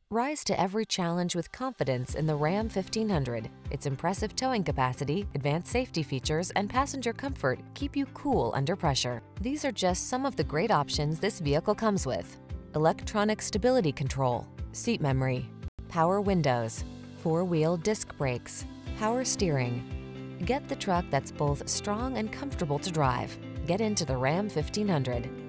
Rise to every challenge with confidence in the Ram 1500. Its impressive towing capacity, advanced safety features, and passenger comfort keep you cool under pressure. These are just some of the great options this vehicle comes with: electronic stability control, seat memory, power windows, four-wheel disc brakes, power steering. Get the truck that's both strong and comfortable to drive. Get into the Ram 1500.